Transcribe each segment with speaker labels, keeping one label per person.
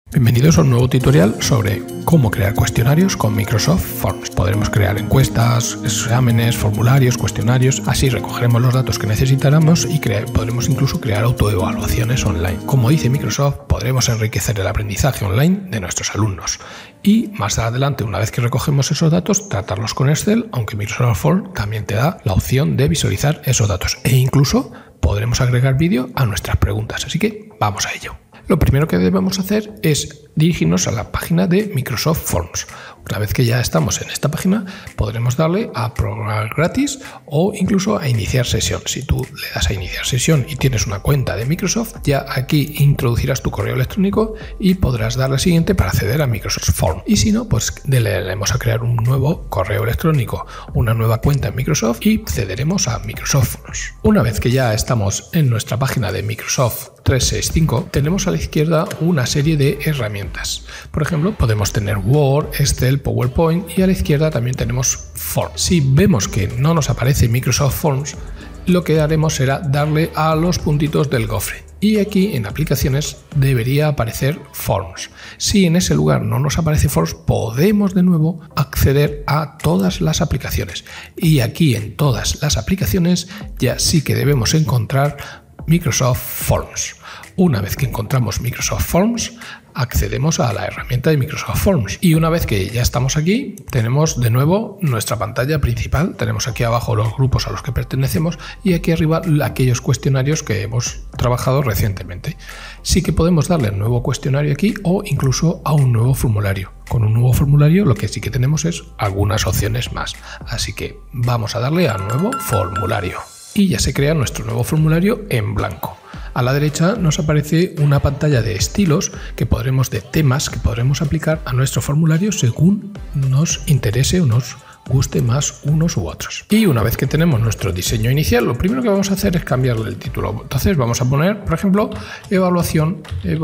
Speaker 1: Bienvenidos a un nuevo tutorial sobre cómo crear cuestionarios con Microsoft Forms. Podremos crear encuestas, exámenes, formularios, cuestionarios, así recogeremos los datos que necesitáramos y podremos incluso crear autoevaluaciones online. Como dice Microsoft, podremos enriquecer el aprendizaje online de nuestros alumnos y más adelante, una vez que recogemos esos datos, tratarlos con Excel, aunque Microsoft Forms también te da la opción de visualizar esos datos e incluso podremos agregar vídeo a nuestras preguntas, así que vamos a ello. Lo primero que debemos hacer es dirigirnos a la página de Microsoft Forms. Una vez que ya estamos en esta página, podremos darle a probar gratis o incluso a iniciar sesión. Si tú le das a iniciar sesión y tienes una cuenta de Microsoft, ya aquí introducirás tu correo electrónico y podrás darle al siguiente para acceder a Microsoft Forms. Y si no, pues le daremos a crear un nuevo correo electrónico, una nueva cuenta en Microsoft y accederemos a Microsoft Forms. Una vez que ya estamos en nuestra página de Microsoft 365, tenemos a la izquierda una serie de herramientas. Por ejemplo, podemos tener Word, Excel, PowerPoint y a la izquierda también tenemos Forms. Si vemos que no nos aparece Microsoft Forms, lo que haremos será darle a los puntitos del gofre. Y aquí en aplicaciones debería aparecer Forms. Si en ese lugar no nos aparece Forms, podemos de nuevo acceder a todas las aplicaciones. Y aquí en todas las aplicaciones ya sí que debemos encontrar Microsoft Forms. Una vez que encontramos Microsoft Forms, accedemos a la herramienta de Microsoft Forms. Y una vez que ya estamos aquí, tenemos de nuevo nuestra pantalla principal. Tenemos aquí abajo los grupos a los que pertenecemos y aquí arriba aquellos cuestionarios que hemos trabajado recientemente. Sí que podemos darle un nuevo cuestionario aquí o incluso a un nuevo formulario. Con un nuevo formulario lo que sí que tenemos es algunas opciones más. Así que vamos a darle a nuevo formulario. Y ya se crea nuestro nuevo formulario en blanco. A la derecha nos aparece una pantalla de estilos de temas que podremos aplicar a nuestro formulario según nos interese o nos guste más unos u otros. Y una vez que tenemos nuestro diseño inicial, lo primero que vamos a hacer es cambiarle el título. Entonces vamos a poner, por ejemplo, evaluación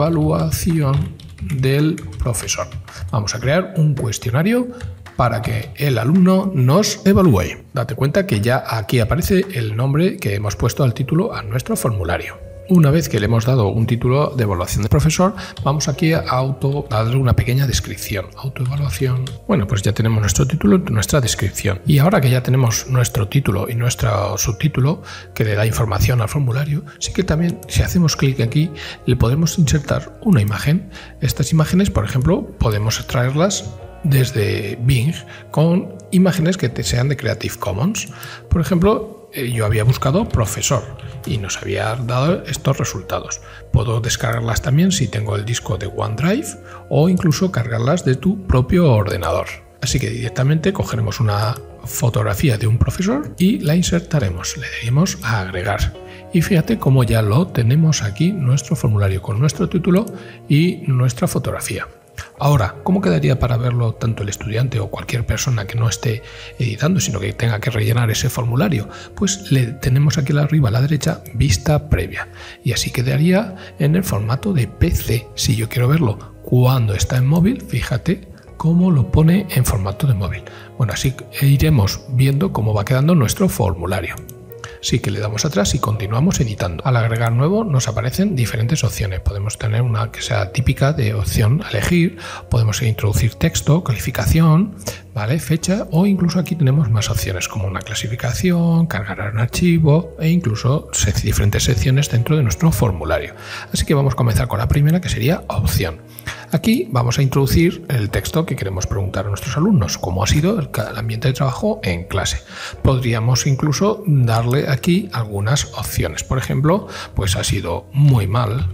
Speaker 1: del profesor. Vamos a crear un cuestionario para que el alumno nos evalúe. Date cuenta que ya aquí aparece el nombre que hemos puesto al título a nuestro formulario. Una vez que le hemos dado un título de evaluación del profesor, vamos aquí a darle una pequeña descripción. Autoevaluación. Bueno, pues ya tenemos nuestro título y nuestra descripción. Y ahora que ya tenemos nuestro título y nuestro subtítulo que le da información al formulario, sí que también si hacemos clic aquí le podemos insertar una imagen. Estas imágenes, por ejemplo, podemos extraerlas desde Bing con imágenes que sean de Creative Commons. Por ejemplo, yo había buscado profesor y nos había dado estos resultados. Puedo descargarlas también si tengo el disco de OneDrive o incluso cargarlas de tu propio ordenador. Así que directamente cogeremos una fotografía de un profesor y la insertaremos. Le daremos a agregar. Y fíjate cómo ya lo tenemos aquí, nuestro formulario con nuestro título y nuestra fotografía. Ahora, ¿cómo quedaría para verlo tanto el estudiante o cualquier persona que no esté editando, sino que tenga que rellenar ese formulario? Pues le tenemos aquí arriba a la derecha vista previa y así quedaría en el formato de PC. Si yo quiero verlo cuando está en móvil, fíjate cómo lo pone en formato de móvil. Bueno, así iremos viendo cómo va quedando nuestro formulario. Sí que le damos atrás y continuamos editando. Al agregar nuevo nos aparecen diferentes opciones. Podemos tener una que sea típica de opción a elegir, podemos introducir texto, calificación, ¿vale? Fecha o incluso aquí tenemos más opciones como una clasificación, cargar un archivo e incluso diferentes secciones dentro de nuestro formulario. Así que vamos a comenzar con la primera que sería opción. Aquí vamos a introducir el texto que queremos preguntar a nuestros alumnos, cómo ha sido el ambiente de trabajo en clase. Podríamos incluso darle aquí algunas opciones. Por ejemplo, pues ha sido muy mal.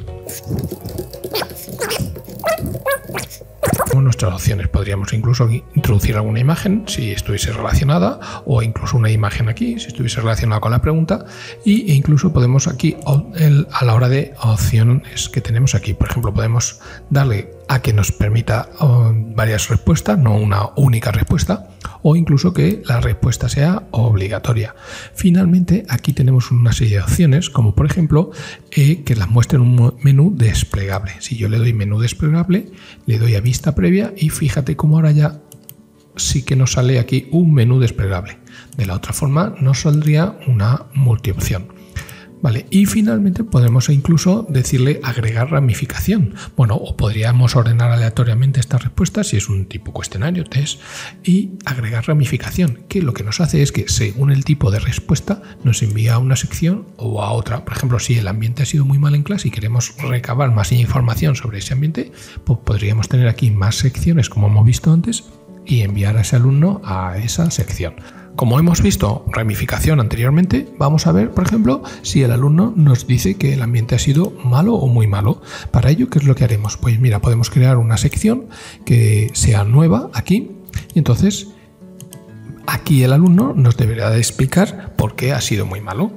Speaker 1: Con nuestras opciones podríamos incluso introducir alguna imagen si estuviese relacionada o incluso una imagen aquí si estuviese relacionada con la pregunta e incluso podemos aquí a la hora de opciones que tenemos aquí, por ejemplo, podemos darle a que nos permita varias respuestas, no una única respuesta, o incluso que la respuesta sea obligatoria. Finalmente, aquí tenemos una serie de opciones, como por ejemplo que las muestre en un menú desplegable. Si yo le doy menú desplegable, le doy a vista previa y fíjate cómo ahora ya sí que nos sale aquí un menú desplegable. De la otra forma nos saldría una multiopción. Vale, y finalmente podemos incluso decirle agregar ramificación. Bueno, o podríamos ordenar aleatoriamente esta respuesta si es un tipo cuestionario, test, y agregar ramificación, que lo que nos hace es que según el tipo de respuesta nos envía a una sección o a otra. Por ejemplo, si el ambiente ha sido muy mal en clase y queremos recabar más información sobre ese ambiente, pues podríamos tener aquí más secciones como hemos visto antes y enviar a ese alumno a esa sección. Como hemos visto ramificación anteriormente, vamos a ver, por ejemplo, si el alumno nos dice que el ambiente ha sido malo o muy malo. Para ello, ¿qué es lo que haremos? Pues mira, podemos crear una sección que sea nueva aquí y entonces aquí el alumno nos deberá de explicar por qué ha sido muy malo.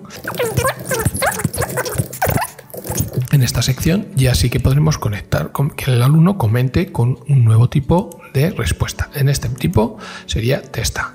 Speaker 1: En esta sección ya sí que podremos conectar con que el alumno comente con un nuevo tipo de respuesta. En este tipo sería testa.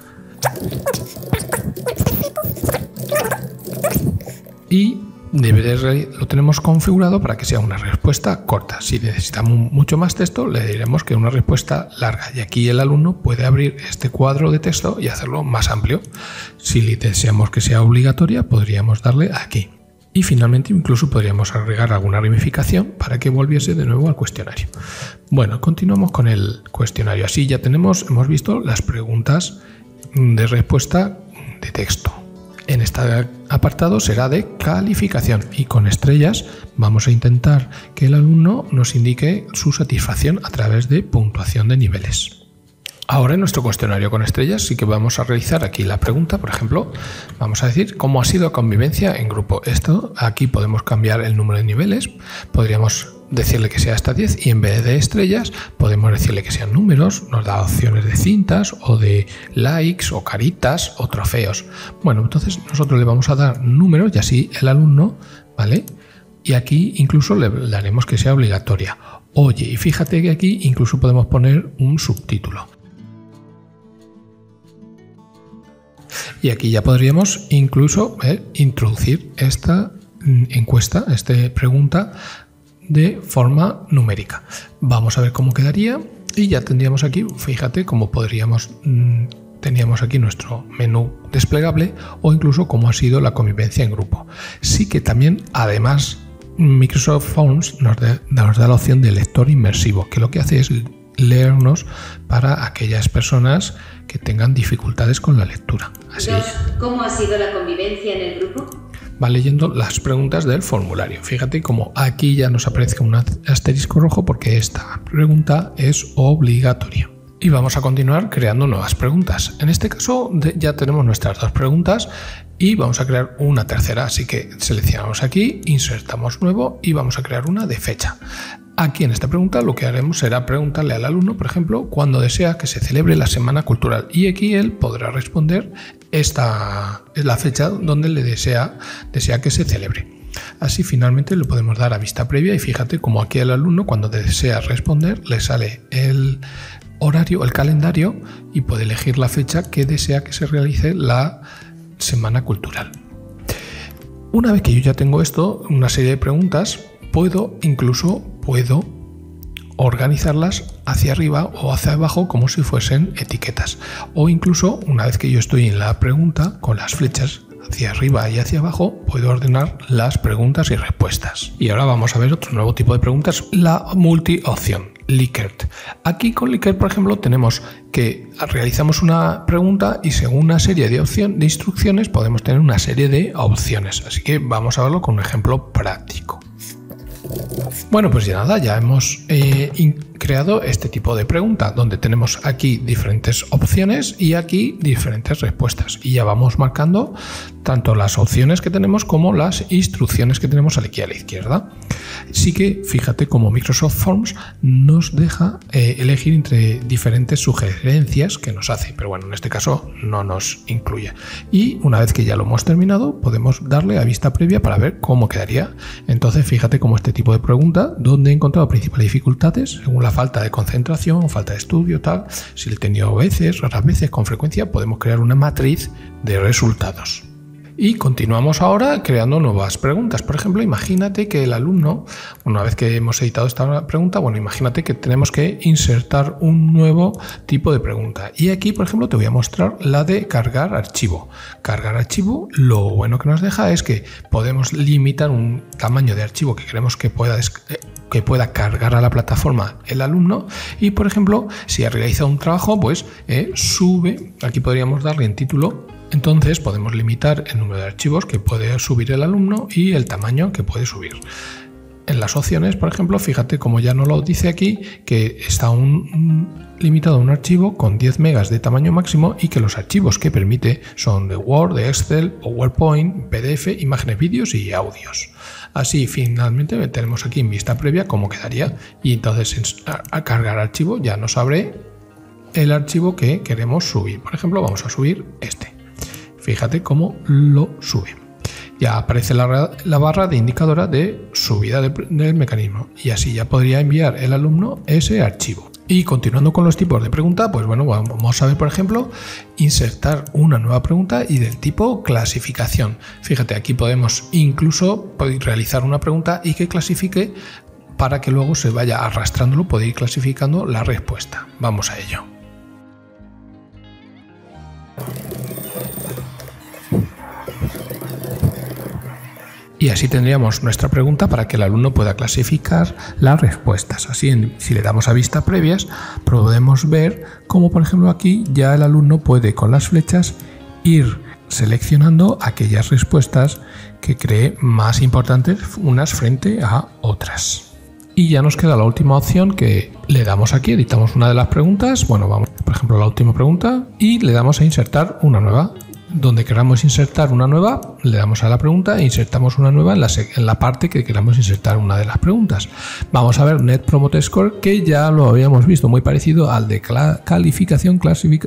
Speaker 1: Y lo tenemos configurado para que sea una respuesta corta. Si necesitamos mucho más texto, le diremos que una respuesta larga. Y aquí el alumno puede abrir este cuadro de texto y hacerlo más amplio. Si deseamos que sea obligatoria, podríamos darle aquí. Y finalmente incluso podríamos agregar alguna ramificación para que volviese de nuevo al cuestionario. Bueno, continuamos con el cuestionario. Así ya hemos visto las preguntas de respuesta de texto. En este apartado será de calificación y con estrellas vamos a intentar que el alumno nos indique su satisfacción a través de puntuación de niveles. Ahora en nuestro cuestionario con estrellas sí que vamos a realizar aquí la pregunta, por ejemplo, vamos a decir cómo ha sido la convivencia en grupo. Esto aquí podemos cambiar el número de niveles, podríamos decirle que sea hasta 10 y en vez de estrellas podemos decirle que sean números, nos da opciones de cintas o de likes o caritas o trofeos. Bueno, entonces nosotros le vamos a dar números y así el alumno, ¿vale? Y aquí incluso le daremos que sea obligatoria. Oye, y fíjate que aquí incluso podemos poner un subtítulo. Y aquí ya podríamos incluso introducir esta encuesta, esta pregunta de forma numérica. Vamos a ver cómo quedaría y ya tendríamos aquí, fíjate cómo teníamos aquí nuestro menú desplegable o incluso cómo ha sido la convivencia en grupo. Sí que también, además, Microsoft Forms nos da la opción de lector inmersivo, que lo que hace es leernos para aquellas personas que tengan dificultades con la lectura. Así,
Speaker 2: ¿cómo ha sido la convivencia en el grupo?
Speaker 1: Va leyendo las preguntas del formulario. Fíjate como aquí ya nos aparece un asterisco rojo porque esta pregunta es obligatoria. Y vamos a continuar creando nuevas preguntas. En este caso ya tenemos nuestras dos preguntas y vamos a crear una tercera. Así que seleccionamos aquí, insertamos nuevo y vamos a crear una de fecha. Aquí en esta pregunta lo que haremos será preguntarle al alumno, por ejemplo, cuándo desea que se celebre la Semana Cultural. Y aquí él podrá responder esta es la fecha donde le desea que se celebre. Así finalmente le podemos dar a vista previa y fíjate como aquí el alumno cuando desea responder le sale el horario, el calendario y puede elegir la fecha que desea que se realice la Semana Cultural. Una vez que yo ya tengo esto, una serie de preguntas, puedo organizarlas hacia arriba o hacia abajo como si fuesen etiquetas. O incluso una vez que yo estoy en la pregunta con las flechas hacia arriba y hacia abajo, puedo ordenar las preguntas y respuestas. Y ahora vamos a ver otro nuevo tipo de preguntas, la multi-opción, Likert. Aquí con Likert, por ejemplo, tenemos que realizamos una pregunta y según una serie de instrucciones podemos tener una serie de opciones. Así que vamos a verlo con un ejemplo práctico. Bueno, pues ya nada, ya hemos creado este tipo de pregunta donde tenemos aquí diferentes opciones y aquí diferentes respuestas y ya vamos marcando tanto las opciones que tenemos como las instrucciones que tenemos aquí a la izquierda. Sí que fíjate como Microsoft Forms nos deja elegir entre diferentes sugerencias que nos hace, pero bueno, en este caso no nos incluye. Y una vez que ya lo hemos terminado, podemos darle a vista previa para ver cómo quedaría. Entonces fíjate como este tipo de pregunta, donde he encontrado principales dificultades, según la falta de concentración, falta de estudio, tal, si lo he tenido veces, raras veces, con frecuencia, podemos crear una matriz de resultados. Y continuamos ahora creando nuevas preguntas. Por ejemplo, imagínate que el alumno, una vez que hemos editado esta pregunta, imagínate que tenemos que insertar un nuevo tipo de pregunta. Y aquí, por ejemplo, te voy a mostrar la de cargar archivo. Cargar archivo, lo bueno que nos deja es que podemos limitar un tamaño de archivo que queremos que pueda cargar a la plataforma el alumno. Y, por ejemplo, si ha realizado un trabajo, pues sube. Aquí podríamos darle en título. Entonces podemos limitar el número de archivos que puede subir el alumno y el tamaño que puede subir. En las opciones, por ejemplo, fíjate como ya nos lo dice aquí, que está limitado a un archivo con 10 megas de tamaño máximo y que los archivos que permite son de Word, de Excel, PowerPoint, PDF, imágenes, vídeos y audios. Así finalmente tenemos aquí en vista previa cómo quedaría y entonces al cargar archivo ya nos abre el archivo que queremos subir. Por ejemplo, vamos a subir este. Fíjate cómo lo sube. Ya aparece la barra de indicadora de subida del mecanismo y así ya podría enviar el alumno ese archivo. Y continuando con los tipos de pregunta, pues vamos a ver, por ejemplo, insertar una nueva pregunta y del tipo clasificación. Fíjate, aquí podemos incluso realizar una pregunta y que clasifique para que luego se vaya arrastrándolo, puede ir clasificando la respuesta. Vamos a ello. Y así tendríamos nuestra pregunta para que el alumno pueda clasificar las respuestas. Así, si le damos a vista previas, podemos ver cómo, por ejemplo, aquí ya el alumno puede con las flechas ir seleccionando aquellas respuestas que cree más importantes unas frente a otras. Y ya nos queda la última opción que le damos aquí, editamos una de las preguntas. Vamos, por ejemplo, a la última pregunta y le damos a insertar una nueva. Donde queramos insertar una nueva, le damos a la pregunta e insertamos una nueva en la parte que queramos insertar una de las preguntas. Vamos a ver Net Promoter Score, que ya lo habíamos visto, muy parecido al de calificación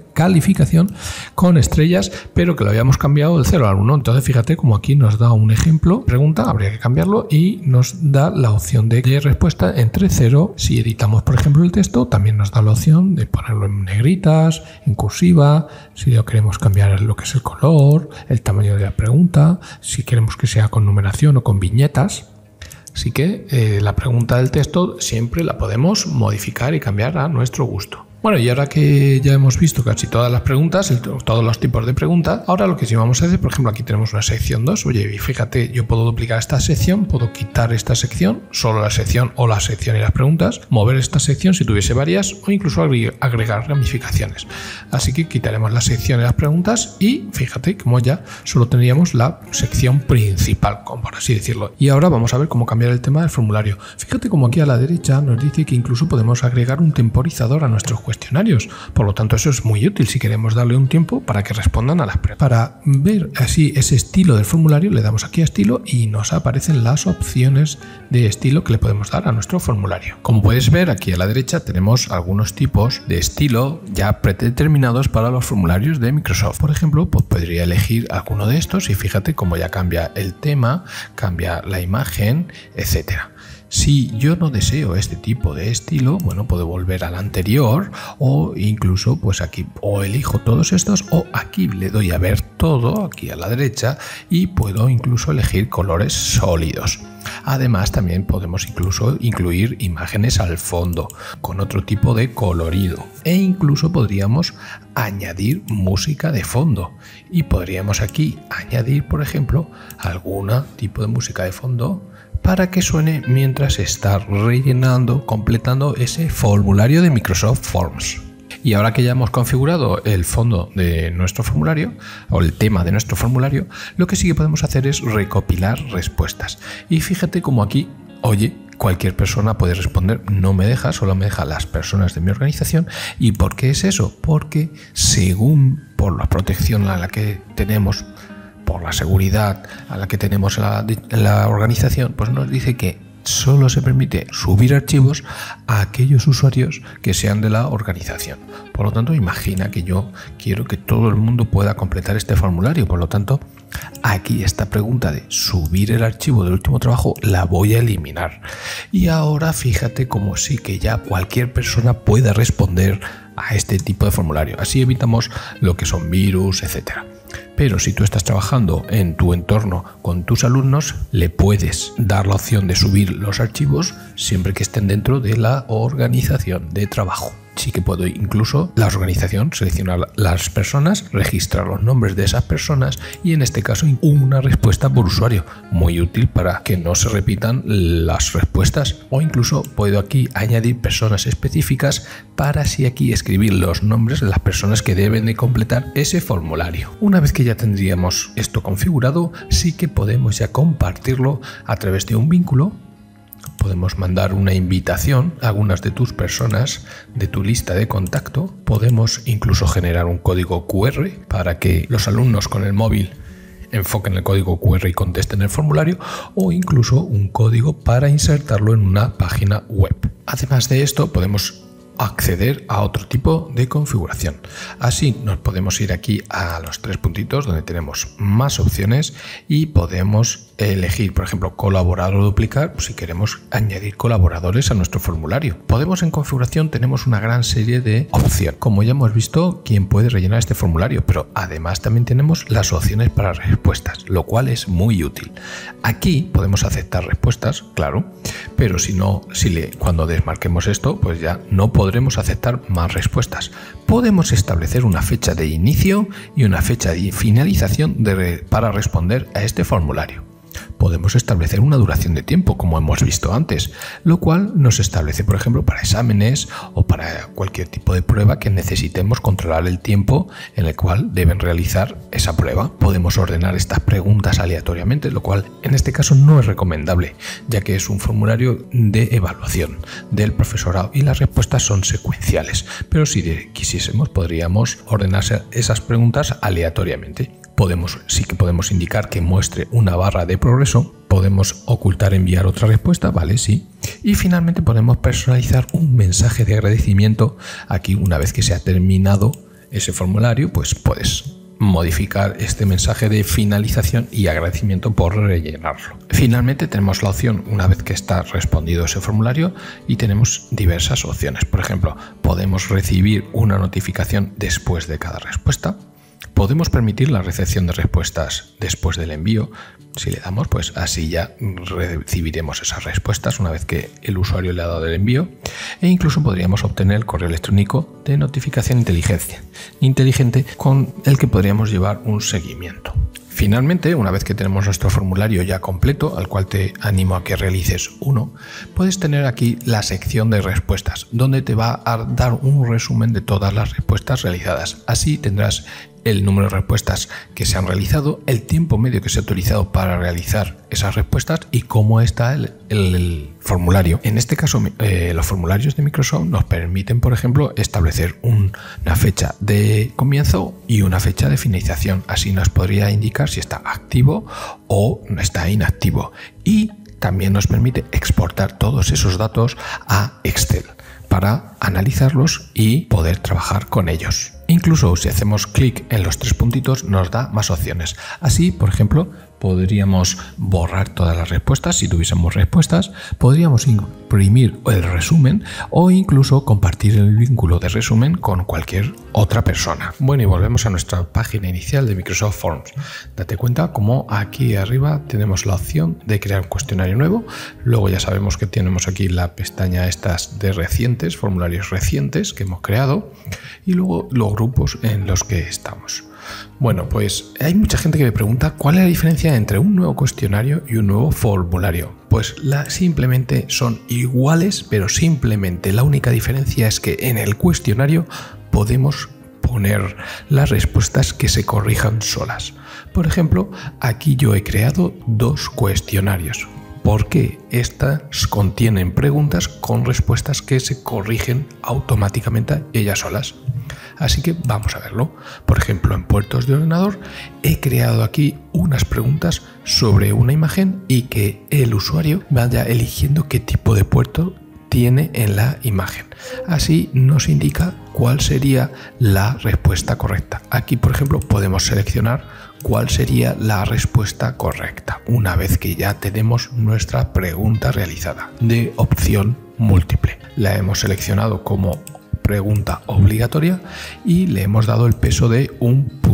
Speaker 1: con estrellas, pero que lo habíamos cambiado del 0 al 1. Entonces fíjate como aquí nos da un ejemplo, pregunta, habría que cambiarlo y nos da la opción de respuesta entre 0. Si editamos, por ejemplo, el texto, también nos da la opción de ponerlo en negritas, en cursiva, si lo queremos cambiar lo que es el color, el tamaño de la pregunta, si queremos que sea con numeración o con viñetas. Así que la pregunta del texto siempre la podemos modificar y cambiar a nuestro gusto. Bueno, y ahora que ya hemos visto casi todas las preguntas, todos los tipos de preguntas, ahora lo que sí vamos a hacer, por ejemplo, aquí tenemos una sección 2. Oye, fíjate, yo puedo duplicar esta sección, puedo quitar esta sección, solo la sección o la sección y las preguntas, mover esta sección si tuviese varias o incluso agregar ramificaciones. Así que quitaremos la sección y las preguntas y fíjate como ya solo tendríamos la sección principal, como por así decirlo. Y ahora vamos a ver cómo cambiar el tema del formulario. Fíjate como aquí a la derecha nos dice que incluso podemos agregar un temporizador a nuestros cuestionarios. Por lo tanto, eso es muy útil si queremos darle un tiempo para que respondan a las preguntas. Para ver así ese estilo del formulario, le damos aquí a estilo y nos aparecen las opciones de estilo que le podemos dar a nuestro formulario. Como puedes ver, aquí a la derecha tenemos algunos tipos de estilo ya predeterminados para los formularios de Microsoft. Por ejemplo, pues podría elegir alguno de estos y fíjate cómo ya cambia el tema, cambia la imagen, etcétera. Si yo no deseo este tipo de estilo, puedo volver al anterior o incluso pues aquí o elijo todos estos o aquí le doy a ver todo aquí a la derecha y puedo incluso elegir colores sólidos. Además también podemos incluso incluir imágenes al fondo con otro tipo de colorido e incluso podríamos añadir música de fondo y podríamos aquí añadir, por ejemplo, algún tipo de música de fondo para que suene mientras está rellenando, completando ese formulario de Microsoft Forms. Y ahora que ya hemos configurado el fondo de nuestro formulario o el tema de nuestro formulario, lo que sí que podemos hacer es recopilar respuestas. Y fíjate como aquí, oye, cualquier persona puede responder, no me deja, solo me deja las personas de mi organización. ¿Y por qué es eso? Porque según por la protección a la que tenemos, por la seguridad a la que tenemos en la organización, pues nos dice que solo se permite subir archivos a aquellos usuarios que sean de la organización. Por lo tanto, imagina que yo quiero que todo el mundo pueda completar este formulario. Por lo tanto, aquí esta pregunta de subir el archivo del último trabajo la voy a eliminar. Y ahora fíjate como sí que ya cualquier persona pueda responder a este tipo de formulario. Así evitamos lo que son virus, etcétera. Pero si tú estás trabajando en tu entorno con tus alumnos, le puedes dar la opción de subir los archivos siempre que estén dentro de la organización de trabajo. Sí que puedo incluso la organización seleccionar las personas, registrar los nombres de esas personas y en este caso una respuesta por usuario, muy útil para que no se repitan las respuestas, o incluso puedo aquí añadir personas específicas para así aquí escribir los nombres de las personas que deben de completar ese formulario. Una vez que ya tendríamos esto configurado, sí que podemos ya compartirlo a través de un vínculo. Podemos mandar una invitación a algunas de tus personas de tu lista de contacto. Podemos incluso generar un código QR para que los alumnos con el móvil enfoquen el código QR y contesten el formulario, o incluso un código para insertarlo en una página web. Además de esto, podemos acceder a otro tipo de configuración. Así nos podemos ir aquí a los 3 puntitos donde tenemos más opciones y podemos elegir, por ejemplo, colaborar o duplicar si queremos añadir colaboradores a nuestro formulario. En configuración tenemos una gran serie de opciones. Como ya hemos visto, quién puede rellenar este formulario, pero además también tenemos las opciones para respuestas, lo cual es muy útil. Aquí podemos aceptar respuestas, claro, pero cuando desmarquemos esto, pues ya no podremos aceptar más respuestas. Podemos establecer una fecha de inicio y una fecha de finalización para responder a este formulario. Podemos establecer una duración de tiempo, como hemos visto antes, lo cual nos establece, por ejemplo, para exámenes o para cualquier tipo de prueba que necesitemos controlar el tiempo en el cual deben realizar esa prueba. Podemos ordenar estas preguntas aleatoriamente, lo cual en este caso no es recomendable, ya que es un formulario de evaluación del profesorado y las respuestas son secuenciales, pero si quisiésemos podríamos ordenar esas preguntas aleatoriamente. Sí que podemos indicar que muestre una barra de progreso, podemos ocultar enviar otra respuesta, vale, sí. Y finalmente podemos personalizar un mensaje de agradecimiento. Aquí, una vez que se ha terminado ese formulario, pues puedes modificar este mensaje de finalización y agradecimiento por rellenarlo. Finalmente tenemos la opción, una vez que está respondido ese formulario, y tenemos diversas opciones. Por ejemplo, podemos recibir una notificación después de cada respuesta. Podemos permitir la recepción de respuestas después del envío. Si le damos, pues así ya recibiremos esas respuestas una vez que el usuario le ha dado el envío. E incluso podríamos obtener el correo electrónico de notificación inteligente con el que podríamos llevar un seguimiento. Finalmente, una vez que tenemos nuestro formulario ya completo, al cual te animo a que realices uno, puedes tener aquí la sección de respuestas, donde te va a dar un resumen de todas las respuestas realizadas. Así tendrás el número de respuestas que se han realizado, el tiempo medio que se ha utilizado para realizar esas respuestas y cómo está el formulario. En este caso, los formularios de Microsoft nos permiten, por ejemplo, establecer una fecha de comienzo y una fecha de finalización. Así nos podría indicar si está activo o no está inactivo. Y también nos permite exportar todos esos datos a Excel para analizarlos y poder trabajar con ellos. Incluso si hacemos clic en los 3 puntitos nos da más opciones. Así, por ejemplo, podríamos borrar todas las respuestas si tuviésemos respuestas, podríamos imprimir el resumen o incluso compartir el vínculo de resumen con cualquier otra persona. Bueno, y volvemos a nuestra página inicial de Microsoft Forms. Date cuenta como aquí arriba tenemos la opción de crear un cuestionario nuevo. Luego ya sabemos que tenemos aquí la pestaña estas de recientes, formularios recientes que hemos creado, y luego los grupos en los que estamos. Bueno, pues hay mucha gente que me pregunta cuál es la diferencia entre un nuevo cuestionario y un nuevo formulario. Pues simplemente son iguales, pero simplemente la única diferencia es que en el cuestionario podemos poner las respuestas que se corrijan solas. Por ejemplo, aquí yo he creado 2 cuestionarios, porque estas contienen preguntas con respuestas que se corrigen automáticamente ellas solas. Así que vamos a verlo. Por ejemplo, en puertos de ordenador he creado aquí unas preguntas sobre una imagen y que el usuario vaya eligiendo qué tipo de puerto tiene en la imagen. Así nos indica cuál sería la respuesta correcta. Aquí, por ejemplo, podemos seleccionar cuál sería la respuesta correcta una vez que ya tenemos nuestra pregunta realizada de opción múltiple. La hemos seleccionado como pregunta obligatoria y le hemos dado el peso de 1 punto.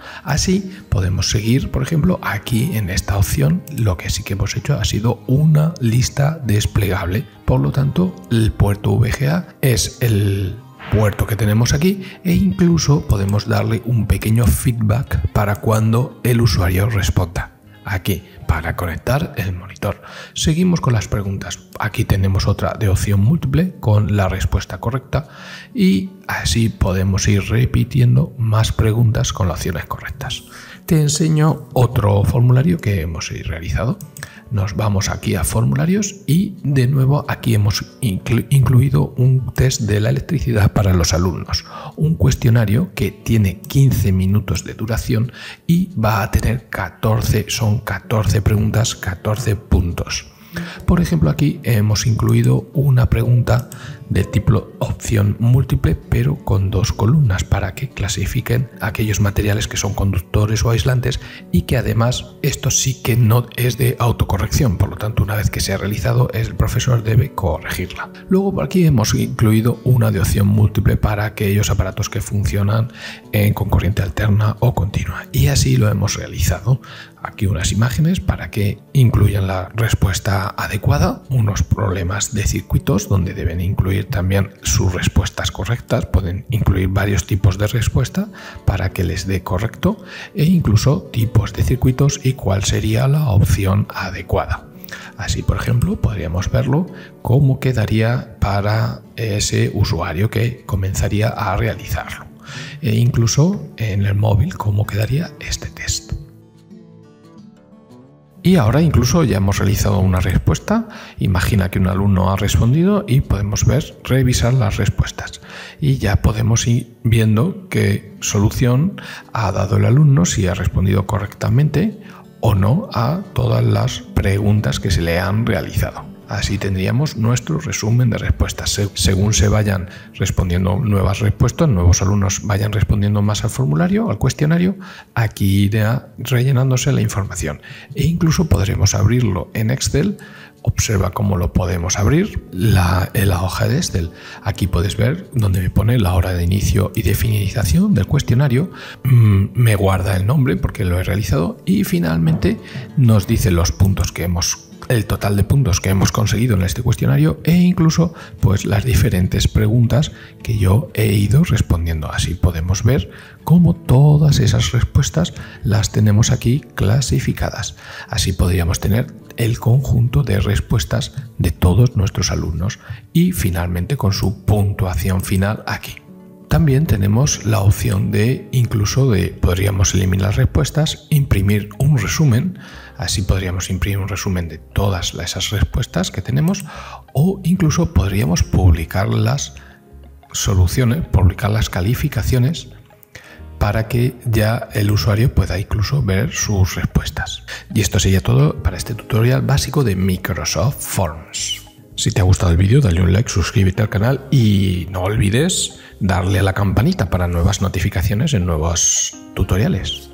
Speaker 1: Así podemos seguir, por ejemplo, aquí en esta opción lo que sí que hemos hecho ha sido una lista desplegable. Por lo tanto, el puerto VGA es el puerto que tenemos aquí e incluso podemos darle un pequeño feedback para cuando el usuario responda. Aquí, para conectar el monitor. Seguimos con las preguntas. Aquí tenemos otra de opción múltiple con la respuesta correcta y así podemos ir repitiendo más preguntas con las opciones correctas. Te enseño otro formulario que hemos realizado. Nos vamos aquí a formularios y de nuevo aquí hemos incluido un test de la electricidad para los alumnos. Un cuestionario que tiene 15 minutos de duración y va a tener 14 preguntas, 14 puntos. Por ejemplo, aquí hemos incluido una pregunta de tipo opción múltiple, pero con 2 columnas para que clasifiquen aquellos materiales que son conductores o aislantes y que además esto sí que no es de autocorrección. Por lo tanto, una vez que se ha realizado, el profesor debe corregirla. Luego por aquí hemos incluido una de opción múltiple para aquellos aparatos que funcionan con corriente alterna o continua. Y así lo hemos realizado. Aquí unas imágenes para que incluyan la respuesta adecuada, unos problemas de circuitos donde deben incluir también sus respuestas correctas, pueden incluir varios tipos de respuesta para que les dé correcto e incluso tipos de circuitos y cuál sería la opción adecuada. Así, por ejemplo, podríamos verlo cómo quedaría para ese usuario que comenzaría a realizarlo e incluso en el móvil cómo quedaría este test. Y ahora incluso ya hemos realizado una respuesta. Imagina que un alumno ha respondido y podemos revisar las respuestas. Y ya podemos ir viendo qué solución ha dado el alumno, si ha respondido correctamente o no a todas las preguntas que se le han realizado. Así tendríamos nuestro resumen de respuestas. Según se vayan respondiendo nuevas respuestas, nuevos alumnos vayan respondiendo más al formulario, al cuestionario, aquí irá rellenándose la información. E incluso podremos abrirlo en Excel. Observa cómo lo podemos abrir en la hoja de Excel. Aquí puedes ver donde me pone la hora de inicio y de finalización del cuestionario. Me guarda el nombre porque lo he realizado y finalmente nos dice los puntos que el total de puntos que hemos conseguido en este cuestionario e incluso pues las diferentes preguntas que yo he ido respondiendo. Así podemos ver cómo todas esas respuestas las tenemos aquí clasificadas. Así podríamos tener el conjunto de respuestas de todos nuestros alumnos y finalmente con su puntuación final aquí. También tenemos la opción podríamos eliminar las respuestas, imprimir un resumen. Así podríamos imprimir un resumen de todas esas respuestas que tenemos o incluso podríamos publicar las soluciones, publicar las calificaciones para que ya el usuario pueda incluso ver sus respuestas. Y esto sería todo para este tutorial básico de Microsoft Forms. Si te ha gustado el vídeo, dale un like, suscríbete al canal y no olvides darle a la campanita para nuevas notificaciones en nuevos tutoriales.